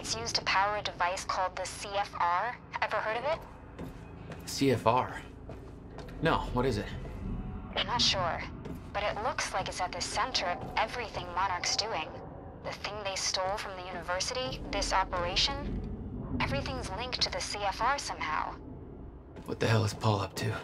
It's used to power a device called the CFR. Ever heard of it? CFR? No, what is it? I'm not sure, but it looks like it's at the center of everything Monarch's doing. The thing they stole from the university, this operation, everything's linked to the CFR somehow. What the hell is Paul up to?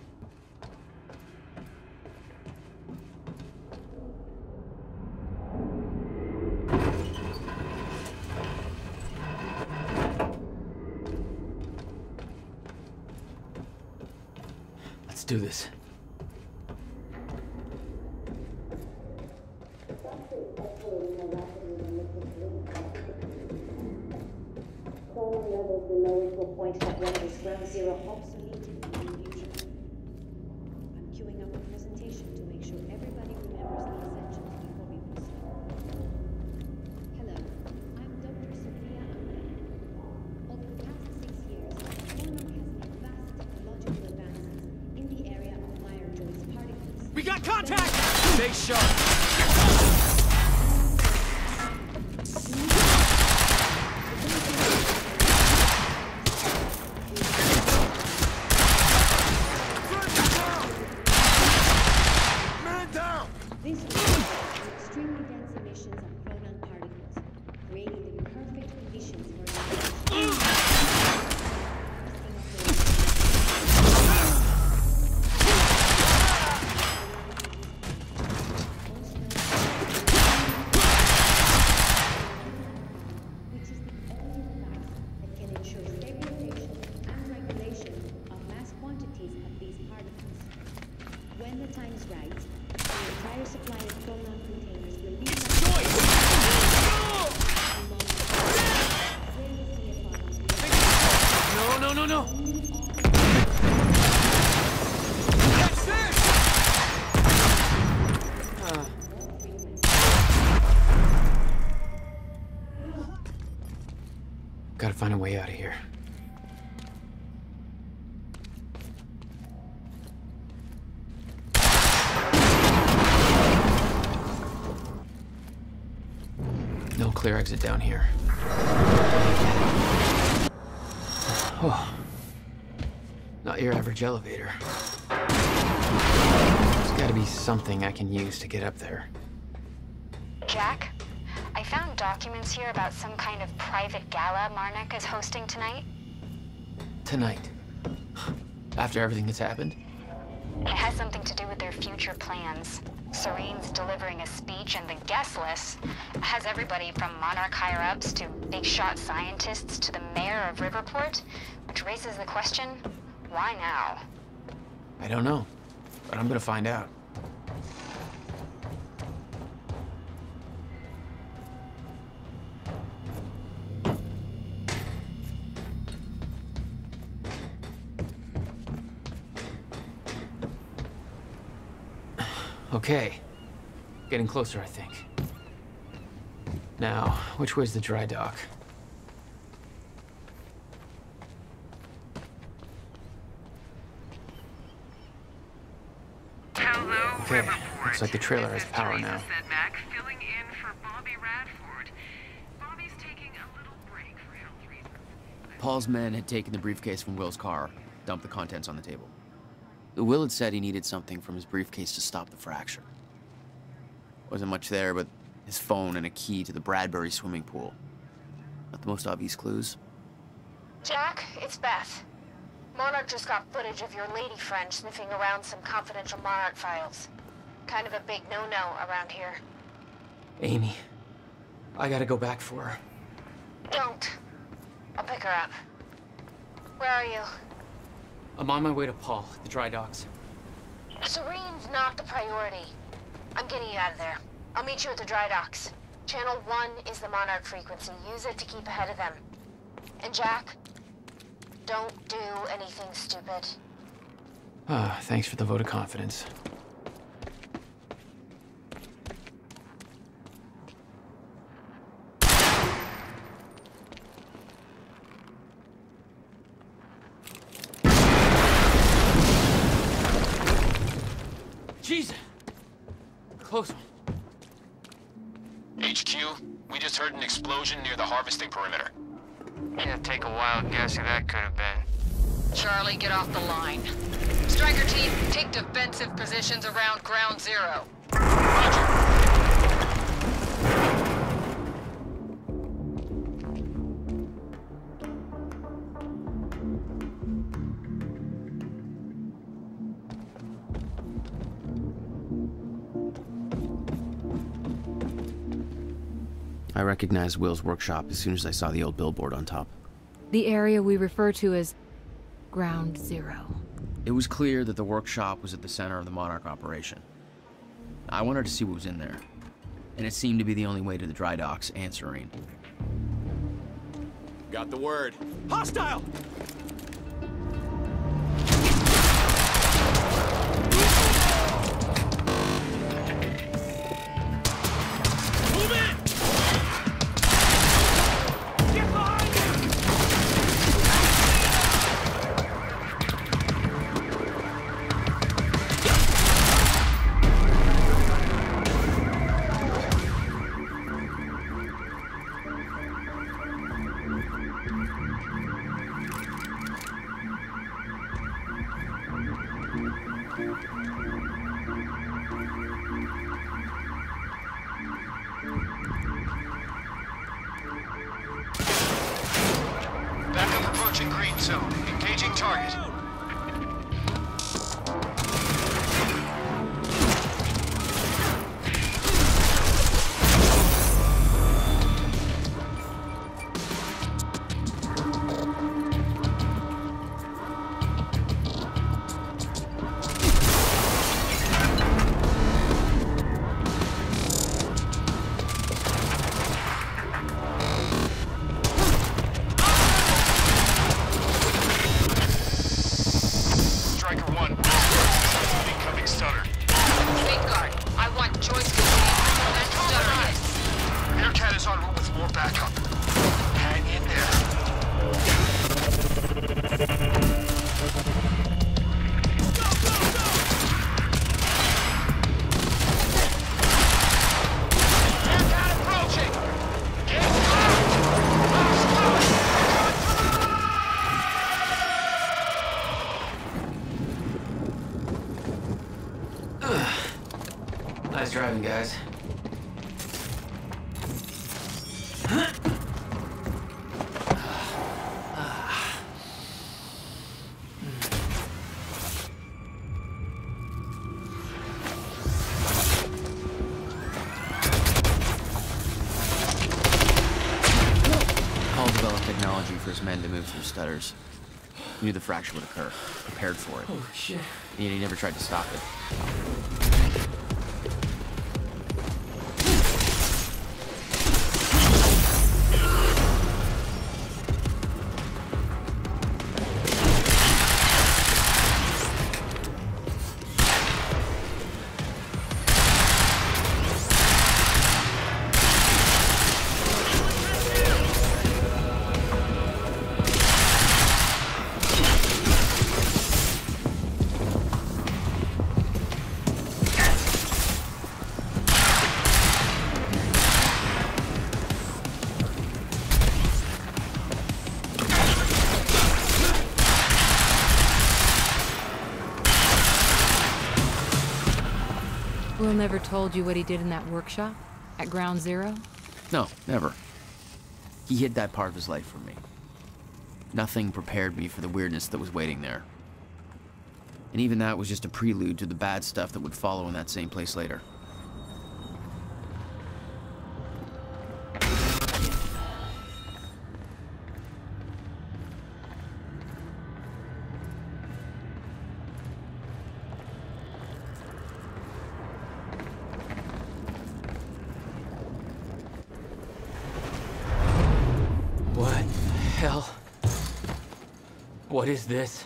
Let's do this. Chrome levels will lower to a point that renders ground zero obsolete in the future. I'm queuing up a presentation to make sure everybody remembers the essentials before we proceed. Hello, I'm Dr. Sophia Amrani. Over the past 6 years, Monarch has made vast technological advances in the area of Meyer-Joyce particles. We got contact! Stay sharp. This results in extremely dense emissions of chronon particles, creating the perfect conditions for which is the only device that can ensure stabilization and regulation of mass quantities of these particles. When the time's right, the entire supply of chronon containers will be No. Catch this! Gotta find a way out of here. No clear exit down here. Oh. Not your average elevator. There's gotta be something I can use to get up there. Jack, I found documents here about some kind of private gala Monarch is hosting tonight. Tonight. After everything that's happened? It has something to do with their future plans. Serene's delivering a speech, and the guest list has everybody from Monarch higher-ups to big-shot scientists to the mayor of Riverport, which raises the question, why now? I don't know, but I'm gonna find out. Okay. Getting closer, I think. Now, which way's the dry dock? Hello, Okay, Riverport. looks like the trailer This has is power Teresa now. Sedmak filling in for Bobby Radford. Bobby's taking a little break for health reasons. Paul's men had taken the briefcase from Will's car, dumped the contents on the table. Will had said he needed something from his briefcase to stop the fracture. Wasn't much there, but his phone and a key to the Bradbury swimming pool. Not the most obvious clues. Jack, it's Beth. Monarch just got footage of your lady friend sniffing around some confidential Monarch files. Kind of a big no-no around here. Amy. I gotta go back for her. Don't. I'll pick her up. Where are you? I'm on my way to Paul, at the dry docks. Serene's not the priority. I'm getting you out of there. I'll meet you at the dry docks. Channel 1 is the Monarch frequency. Use it to keep ahead of them. And Jack, don't do anything stupid. Ah, thanks for the vote of confidence. Jesus! Close one. HQ, we just just heard an explosion near the harvesting perimeter. Yeah, take a wild guess who that could have been. Charlie, get off the line. Striker team, take defensive positions around Ground Zero. Roger. I recognized Will's workshop as soon as I saw the old billboard on top. The area we refer to as Ground Zero. It was clear that the workshop was at the center of the Monarch operation. I wanted to see what was in there, and it seemed to be the only way to the dry docks and Serene. Got the word. Hostile! Move in! Get behind him! Backup approaching green zone. Engaging target. Striker 1. Incoming stunner. Wingguard, I want choice containment and stubbornness. Aircat is en route with more backup. Hang in Aircat approaching! Get Nice driving, guys. Paul developed technology for his men to move through stutters. He knew the fracture would occur, prepared for it. Holy shit. And he never tried to stop it. Will never told you what he did in that workshop? At Ground Zero? No, never. He hid that part of his life from me. Nothing prepared me for the weirdness that was waiting there. And even that was just a prelude to the bad stuff that would follow in that same place later. What the hell? What is this?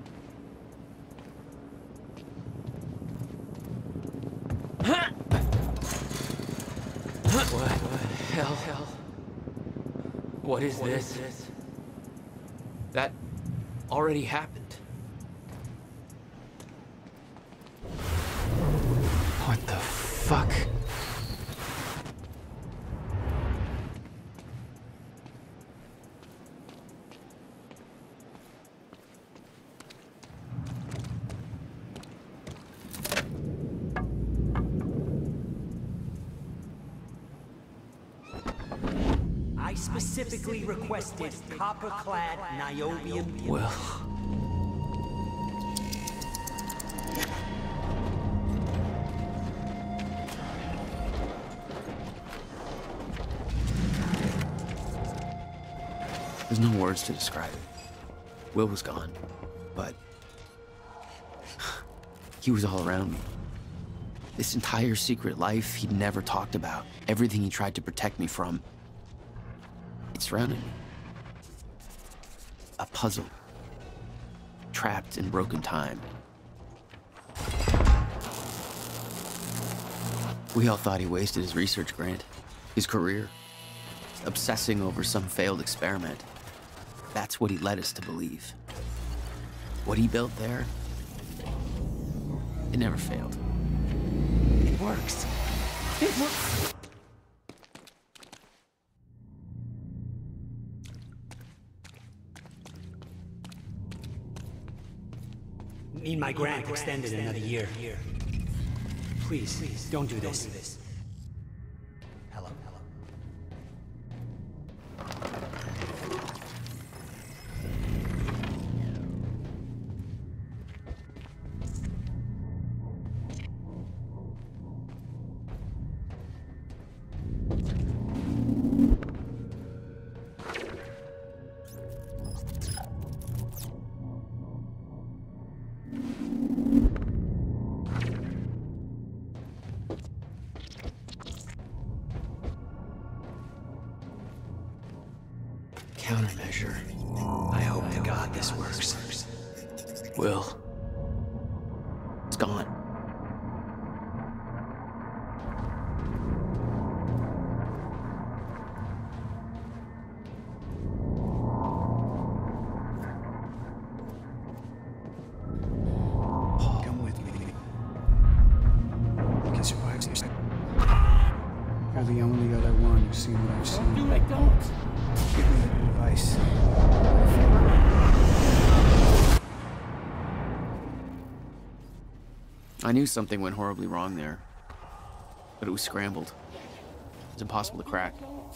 What the hell? What is this? That already happened. What the fuck? I specifically requested copper-clad Niobium. Will. There's no words to describe it. Will was gone, but he was all around me. This entire secret life he'd never talked about, everything he tried to protect me from, it surrounded me. A puzzle, trapped in broken time. We all thought he wasted his research grant, his career, obsessing over some failed experiment. That's what he led us to believe. What he built there, it never failed. It works. It works. Need my grant extended another year. Please, don't do this. Hello. Countermeasure. I hope to God this works. Will. It's gone. Come with me. Kiss your wife. You're the only other one who's seen what I've seen. Do it, don't. Give me advice. I knew something went horribly wrong there, but it was scrambled. It was impossible to crack.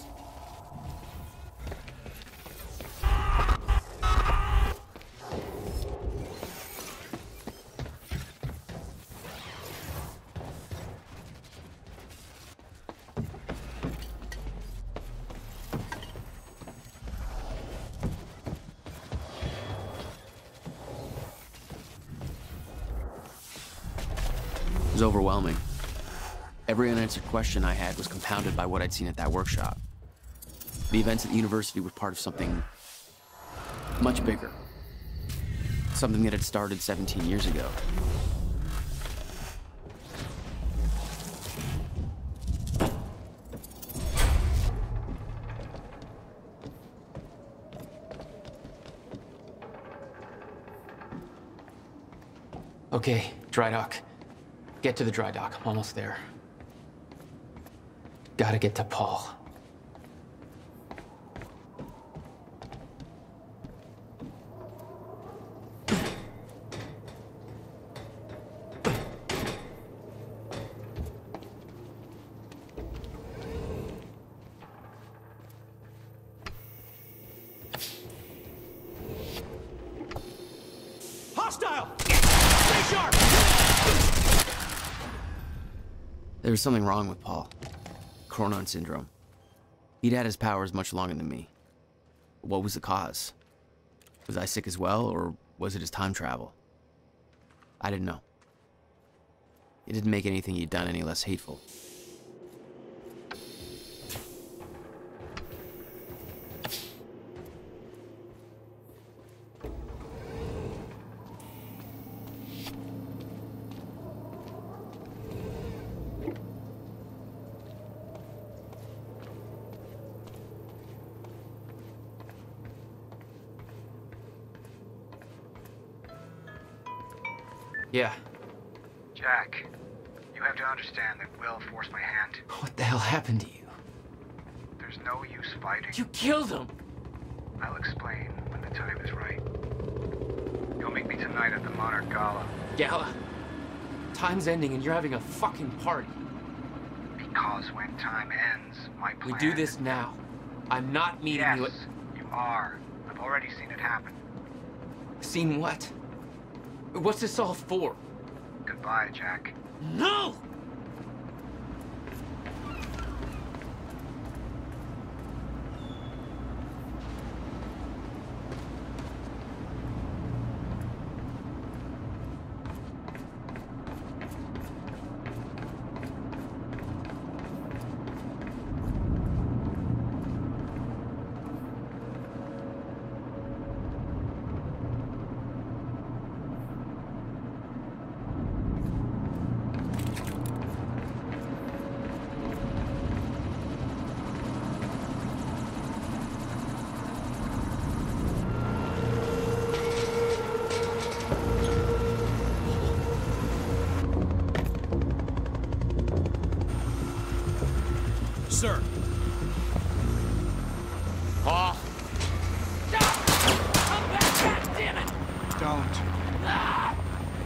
It was overwhelming. Every unanswered question I had was compounded by what I'd seen at that workshop. The events at the university were part of something much bigger. Something that had started 17 years ago. Okay, dry dock. Get to the dry dock. I'm almost there. Gotta get to Paul. Hostile! Stay sharp! There was something wrong with Paul. Chronon syndrome. He'd had his powers much longer than me. What was the cause? Was I sick as well, or was it his time travel? I didn't know. It didn't make anything he'd done any less hateful. Yeah. Jack, you have to understand that Will forced my hand. What the hell happened to you? There's no use fighting. You killed him! I'll explain when the time is right. You'll meet me tonight at the Monarch Gala. Gala? Time's ending and you're having a fucking party. Because when time ends, my plan... We do this now. I'm not meeting Yes, you at... you are. I've already seen it happen. Seen what? What's this all for? Goodbye, Jack. No! Sir. Paul. Come back, goddammit! Don't.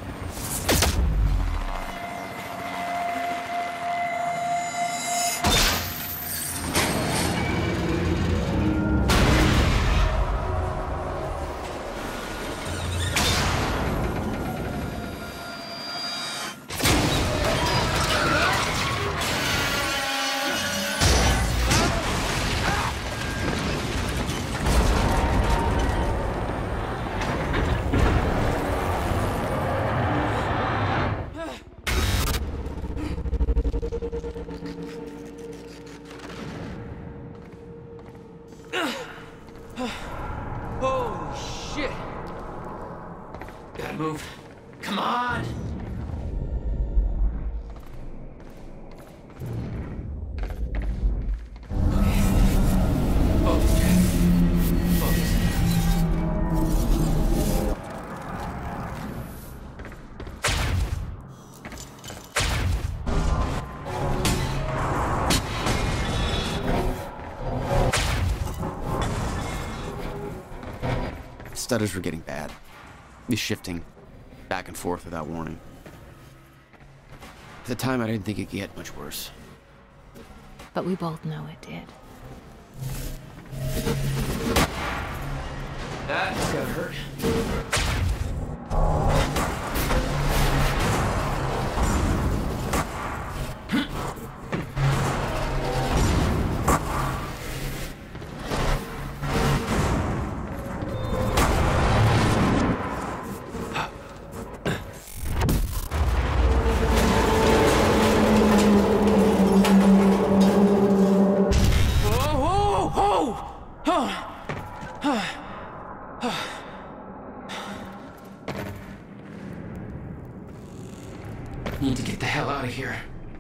Holy shit! Gotta move. Come on! Focus, Jack. Focus. Stutters were getting bad. He's shifting back and forth without warning. At the time, I didn't think it could get much worse. But we both know it did. That's gotta hurt. Need to get the hell out of here.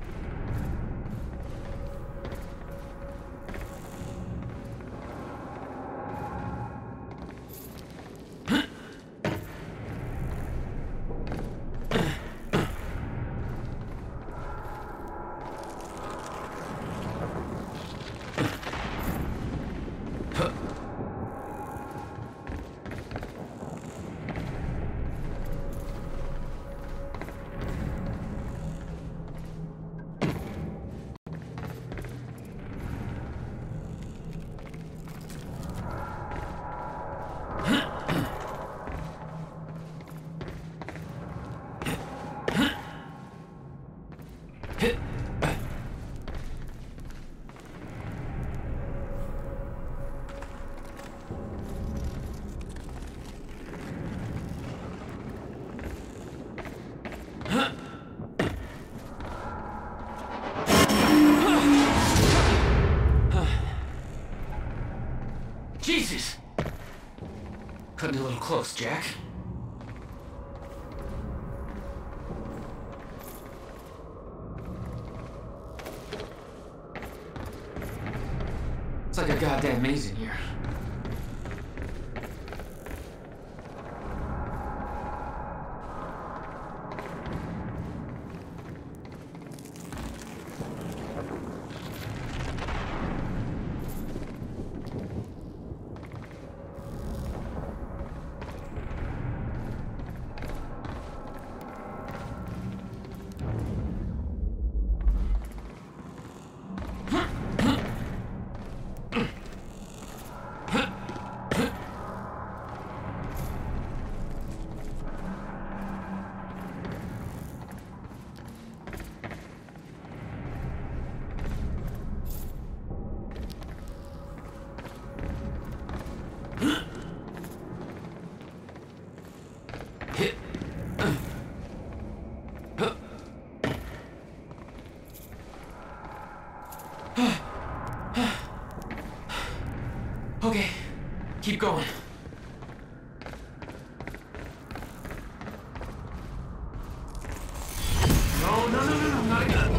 Jesus! Cutting a little close, Jack. It's like a goddamn maze in here. Okay, keep going. No, not again.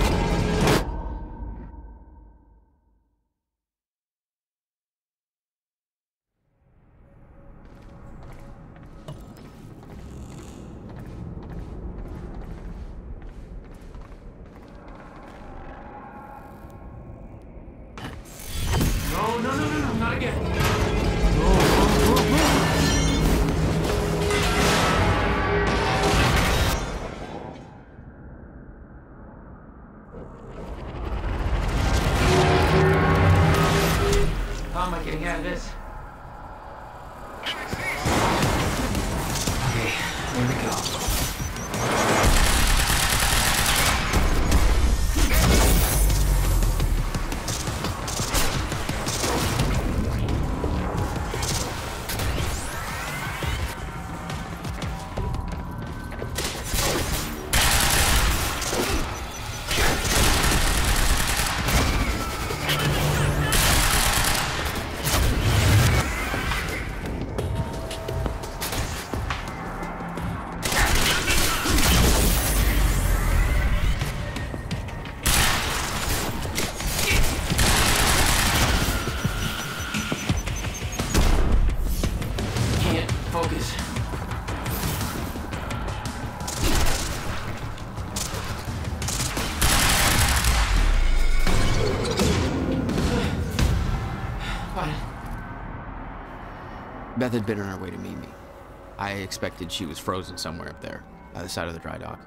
No, not again. How am I getting out of this? Okay, here we go. Focus. Fine. Beth had been on her way to meet me. I expected she was frozen somewhere up there, by the side of the dry dock.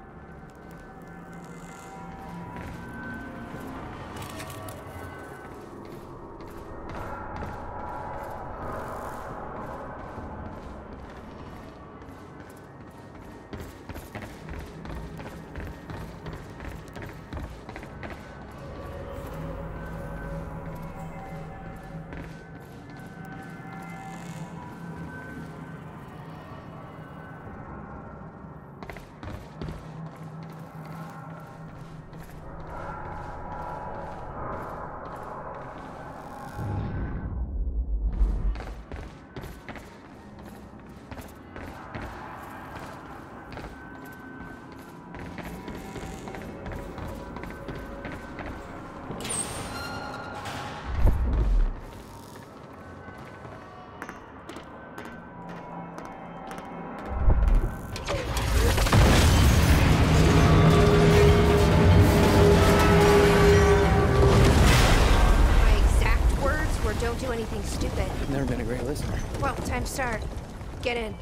Don't do anything stupid. I've never been a great listener. Well, time to start. Get in.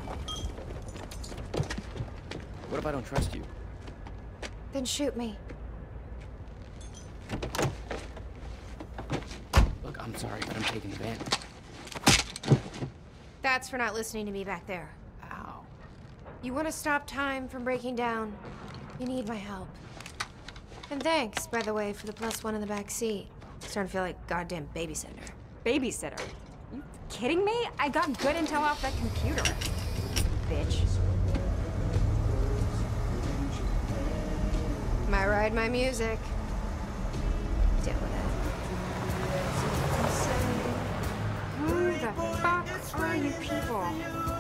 What if I don't trust you? Then shoot me. Look, I'm sorry, but I'm taking the van. That's for not listening to me back there. Ow. You want to stop time from breaking down? You need my help. And thanks, by the way, for the +1 in the back seat. Starting to feel like goddamn babysitter. Babysitter? You kidding me? I got good intel off that computer. Bitch. My ride, my music. Deal with it. Who the fuck are you people?